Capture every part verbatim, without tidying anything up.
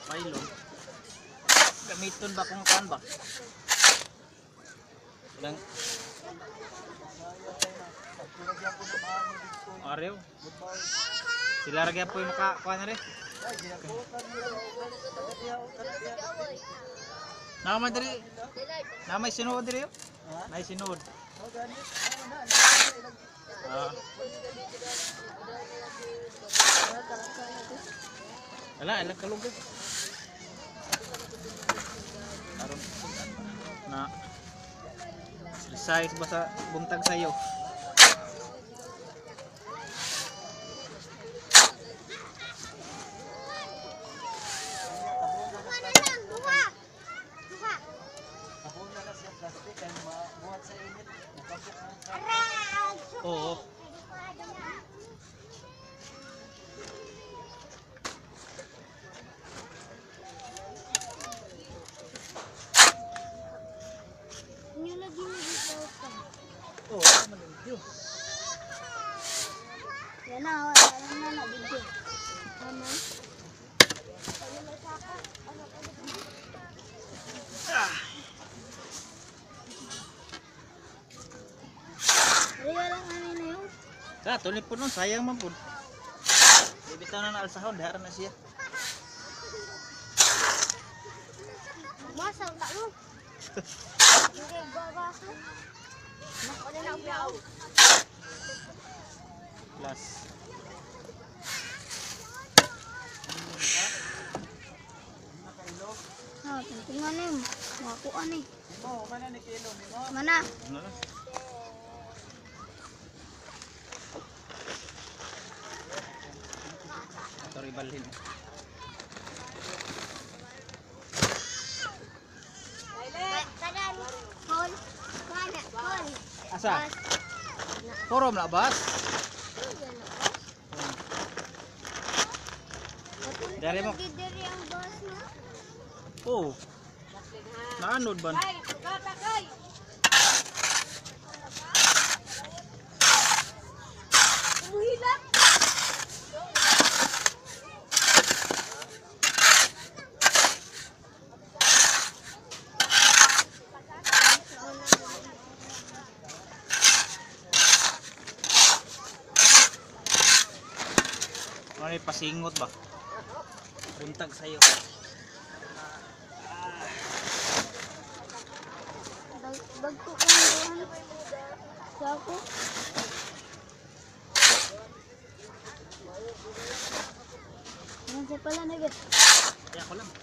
Pylon. Gamiton ba kung kan ba? Ilang Areo. Sila ra gyapon maka kuan rin. Nama diri. Nama sinuod diri yo. Nay sinuod. Ah. Ala, ala kalugod. Aron na size ba sa buntag sayo. Oo. Inyo lagi na dito ka. Oo, naman yun. Yan na, wala na na video. Ano? Ah. Kaya lang ano na yun. Sa tuloy po nun, sayang man po. Bibitaw na na alsahon, dahara na siya. Masang tak mo. Hindi babasa. Nakuli na upiaw. Plus. Ah, tingnan ni mo. Makuha ni. Mo, mana ni kilo ni mo? Mana? Ano na? Ito ribalhin. Kanan. Kol. Mana? Kol. Asa? Forum na bas? Dari mo. Dari ang boss na. Oo. Naanod ba? Ay, kata kay. Umuhilak. Ano yung pasingot ba? Buntag sa'yo. Bagto ko ngayon. Sa ako. Nandiyan pala na guys. Kaya ko lang.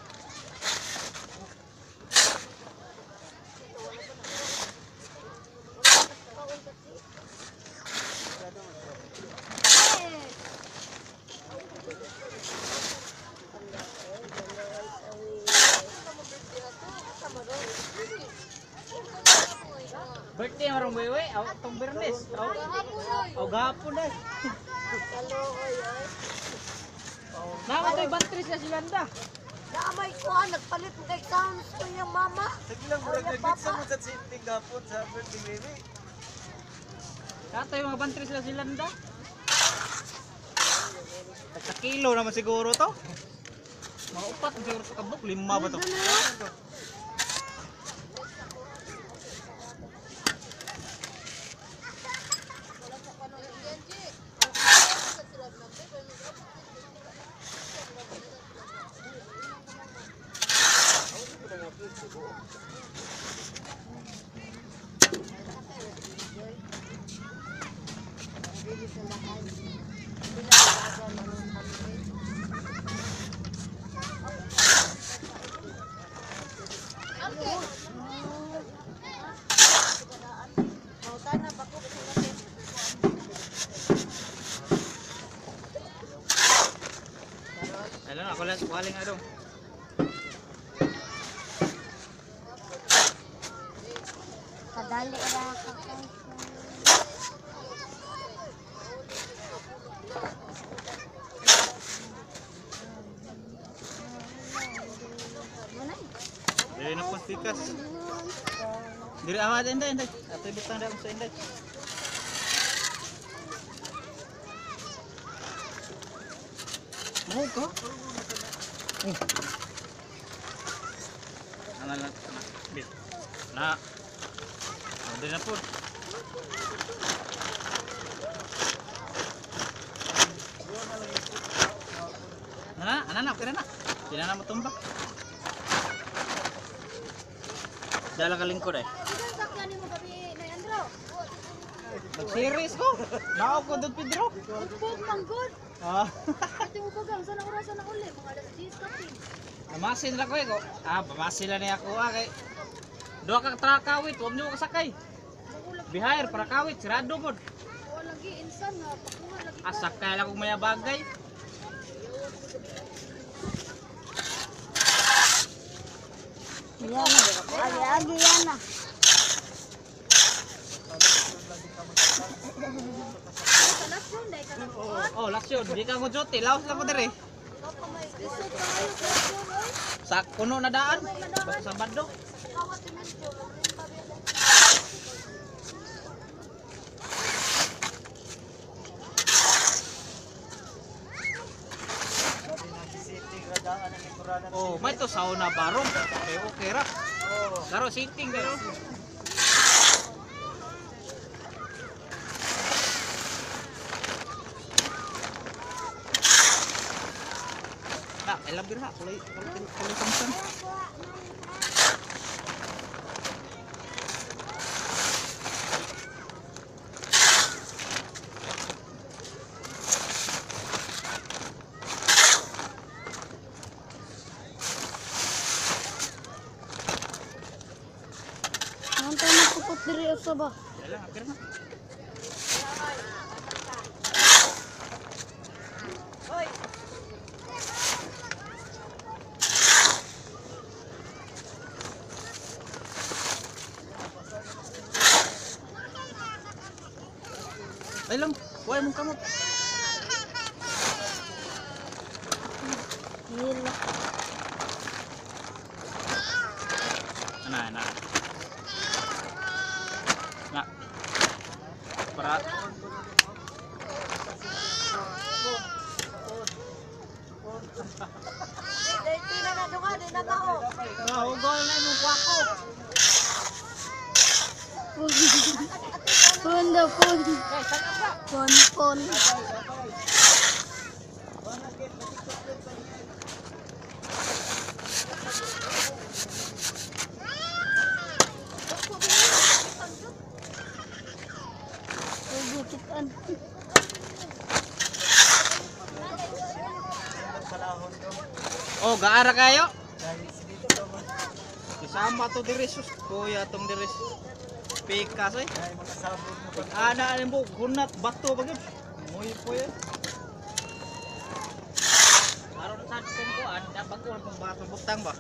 Birthday marong wewe, aw tong Bernes, aw. Aw gapon eh. Nama toy bantris sa silanda. Naamay ko ah, nagpalit ng kay sounds ko yung mama. Saglang murag nag-mix mo sa safety gapon sa birthday baby. Katoy mga bantris sa silanda. Sa kilo naman siguro to. Mga upat siguro sa kabuk, lima ba to? Alam ako lang sukaling adong. Kadali ra ka kay. Dili na po stikas. Dili awat inday inday. Ato ibutang daw sa inday. Mo ko? Ano na, na, bit. Na. Hindi na po. Ana, ana na, okay na na. Hindi na na matumba. Dala ka lingkod eh. Ilan sakyan mo gabi na Andro? Mag-series ko. Nao ko doon, Pedro. Ugbog manggod. Ah. Ate mo bagang sa oras na uli mga alas diyes kapin. Amasin lang ko eh. ko. Ah, bamasin lang niya ako ah. Kay... Doa ka trakawit, huwag niyo kasakay. Bihayar, para kawit, sirado mo. Wala lagi insan nga pakuha lagi. Asakay lang kung maya bagay. Yan na. Agi-agi yan na. Sa last round ay ka na kuha. Oh, last yun. Di ka ko jote. Laos lang ko dire. Baka may isod ka kayo sa last round oy. Sa kuno na daan. Basta sa bando. Kawat din medyo. Sitting radaan ang ikuranan. Oh, may to sauna barong. Eh, okay ra. Oo. Karo sitting pero. Nak, elam bir ha. Kulay kulay kulay samsan. Nantay na pupot diri usa ba? Elam, okay na. Ay lang, huwag mong kamot. Hila. Ana, ana. Na. Para Dito na na dunga din na tao. ah, ugol na mo kwako. Pun daw pun. Guys, saka ba? Pun pun. Bukitan. Salahon to. Oh, gaara kayo? Dahil dito to man. Isama to diri sus. Kuya tong diri. Pikas eh. Dahil mga sabon mo. Pag ana anin mo hunat bato bagid. Muy po yan. Aron sa kung ko anda bagol kung bato butang ba.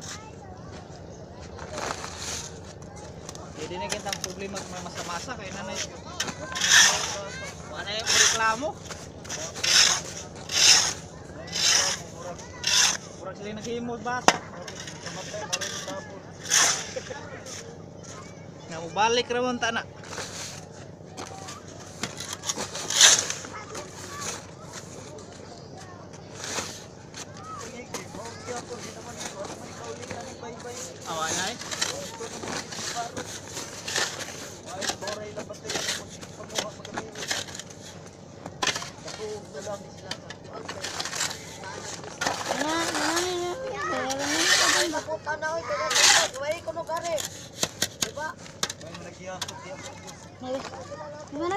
Hindi na kitang problema kung masa-masa kay nanay. Wala yung reklamo. Murag sila naghimod bata. Kamatay mo rin sabon. Nga mo balik ramon ta na. Sige, mo kaya po di naman ito. Ano man ikaw ulit ang bay-bay. Awa na eh. Ito naman yung parot. Ay, boray lang batay ang pagmuha magkamili. Ako, dalang sila na. Na, na ni na. Pero ni ka ba ko tanaw ito na duway ko no kare. Diba? May nagyakot di ako. Nere. Gimana?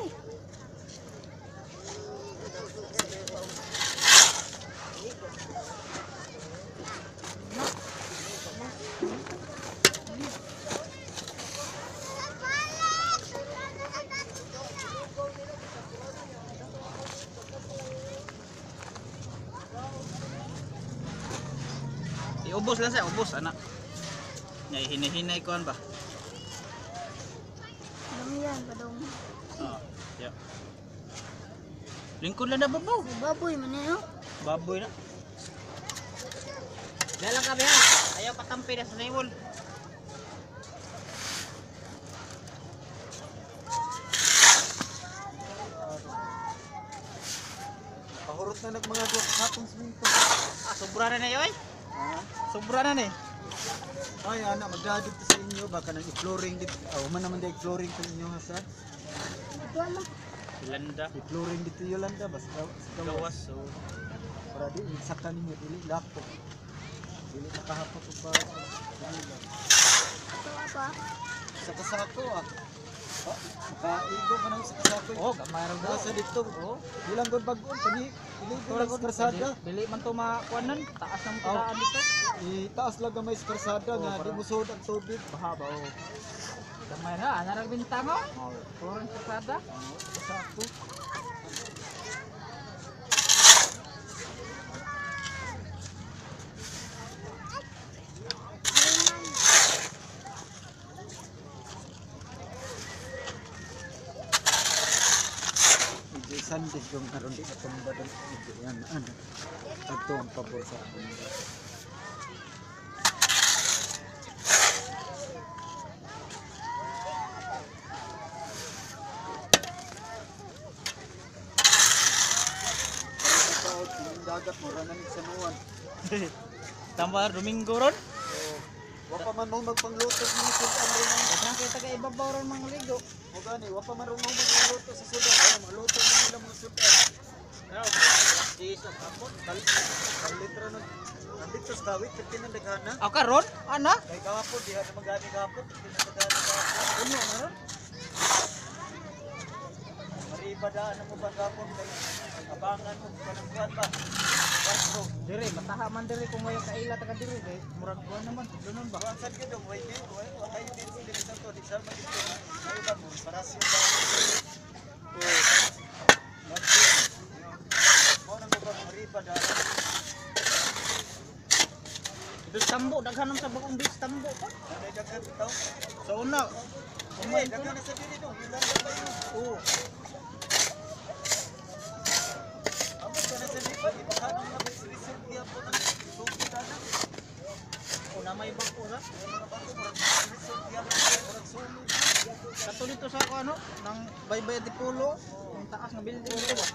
Iubos lang siya, ubos anak. Nya hinahinay ko ba? Dami yan, kadong. Oh, yeah. Lingkod lang na babaw. Baboy man yan, oh. Baboy na. Dalang kami ha. Ayaw patampi na sa naimol. Pahurot na nag mga duwa kapong siminto. Ah, sobra na na yun. Ha? Sobra na ni. Ay, anak, magdadip sa inyo. Baka nang i-flooring dito. Oh, man naman na i-flooring sa inyo, ha, sa? Landa. I-flooring dito Yolanda. Basta sa Gawas so. para di, sakta ninyo. Dili, lapo. Dili, nakahapot o ba? Sa kasako, ah. Oh, makaigo ka ng sa kasako. Oh, gamay ra Nasa dito. Oh. Ilang gud bag-on pani. Dili ko lang karsada. Dili man to makuanan, taas nang Oh. tudaan dito. Itaas lang gamay sa karsada Oh, nga para- di mo sud ang tubig. Baha ba oh. Gamay na, ana ra bintang oh. Oh, Turun sa sada. kasako. Hindi Sunday yung karon di katong badan yan ano. Ato ang pabor sa akin. Ikaw, tingin dagat mo, ranan sa nuwan. Tambah Domingo ron. So, wapa man mo magpangluto sa mga sudan rin ang Nang kita kay ibabaw ron mga ligo. o gani, wapa man rin mo magpangluto sa sudan. Ay, magluto mo nila mga sudan. Ano? Sis ang kapot. Kalitra na. Nandito sa kawit, pati ng daghana. Ako karon? Ana? Kay kahapon, di na magani kahapon, pati ng daghana kahapon. Ano meron? Maribadaan mo ba kahapon, kay abangan mo, panangkuhan ba? Pasko. Dire, mataha man dire kung ngayon kaila taga dire kay murag kuan naman. Dunon ba? Buwan sad gid, way din, way ay din sila sa to, di sa magito. Ay ba mo, parasyo ba? Oh. Lagi. Mo nang ba maribadaan. Bis tambo daghanon sa bagong bis tambo pa. Ano daghan taw? Sa una. Kumain daghan na sa dili no, ilan ba yun? Oo. Amo ka na sa lipa, ibakanang na result niya po ng tubig ana. Una may bangko sa. Ay mga bato, murag result niya po, murag sulod. Kato dito sa ako ano, nang baybay di pulo, ang taas nga building dito ba.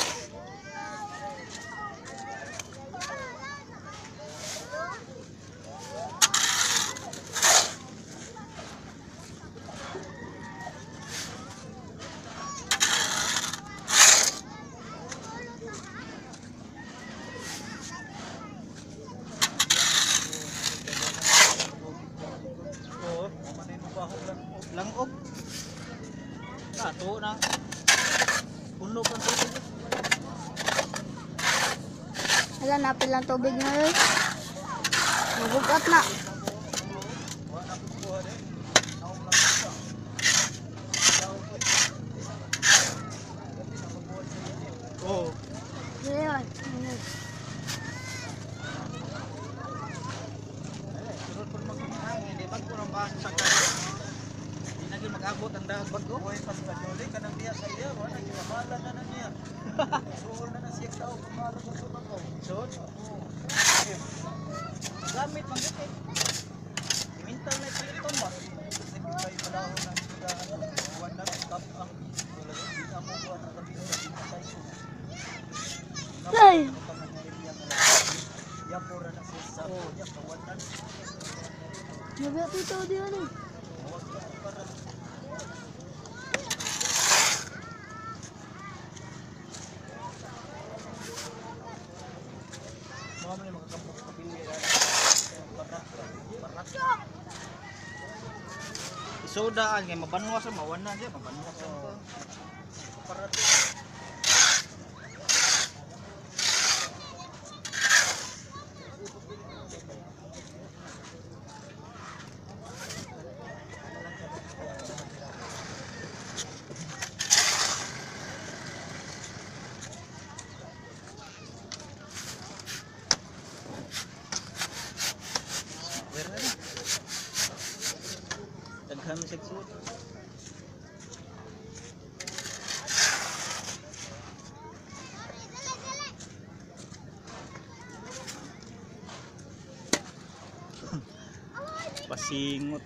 Oo. Manay mo ba lang po? Langob. Kato na. Puno pa tubig. Wala, napil lang tubig na yun. Mabugat na. Wala na kukuha rin. Naong lang siya. Tao po. Kasi nakabuhat sa inyo. Oo. Ngayon. Sunod po magmahang, hindi bag ko ng bahan sa kanya. Hindi na gyud mag-abot ang dahag bag ko. Buhay pas ka Jolly, kanang niya sa iya. Wala, ginamala na na niya. Suol na na siya tao. Kumara sa sunod ko. Sunod. Gamit man gito. Imintal na ito ba? Kasi kay malahon ng sudahan. Buwan na stop ang talaga. Hindi na mo buwan ang kabisa. Hindi na tayo. Ay! Yapura na siya sa niya. Kawanan. Mabugat ito di ano. Huwag ka para. Mga man yung makakampok sa pili. Barat. Barat. Isodaan kay mabanwa sa mawan na siya, mabanwa sa. Barat. Where na na? Daghan mo sa suot. Pasingot.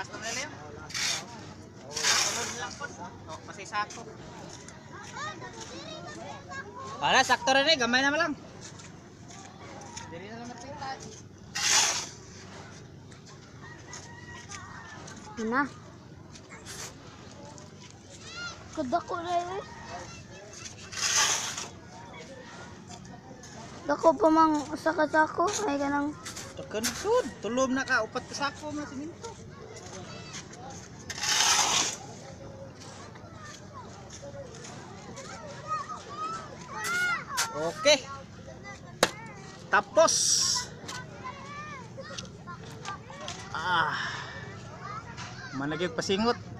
Last na nila yun. Sunod lang po. Oh, masay sako. Wala, sakto rin eh. Gamay naman lang. Dili na lang matita. Ano? Kadako na yun. Dako pa mang saka-sako. Ay ganang. Tekan sud, tulom na ka upat ka sako mga siminto. Okay. Tapos. Ah. Managig pasingot.